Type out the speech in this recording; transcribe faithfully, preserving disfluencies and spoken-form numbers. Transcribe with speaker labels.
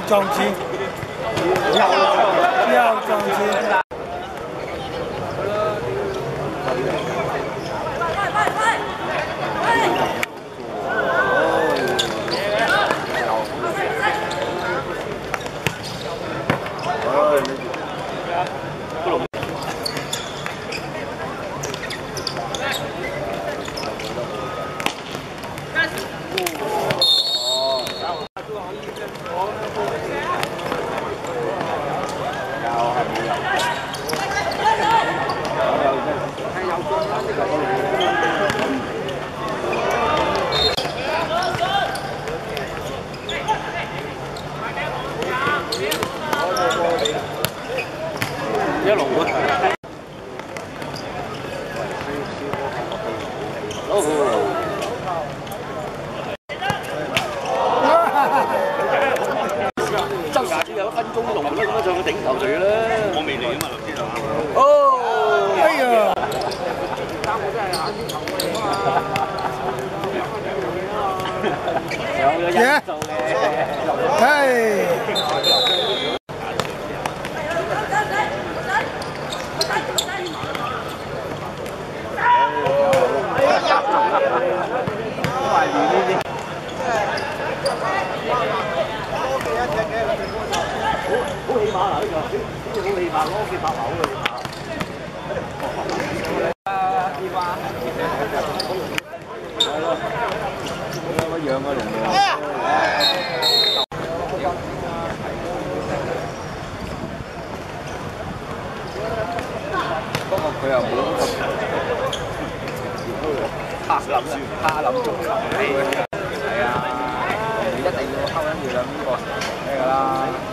Speaker 1: 撞击，要撞击。
Speaker 2: 一龍啊！好。周時只有一分鐘龍啦，咁樣上去頂頭隊啦。我未嚟啊嘛，頭先啊。哦！哎呀！有有人做嘅。係。 好起碼啦呢個，好起碼攞幾百樓嘅。啊！電話。係咯。咁樣樣啊，龍嘅。不過佢又冇咁哈林哈林足球係啊，一定要溝緊住兩個咩㗎啦。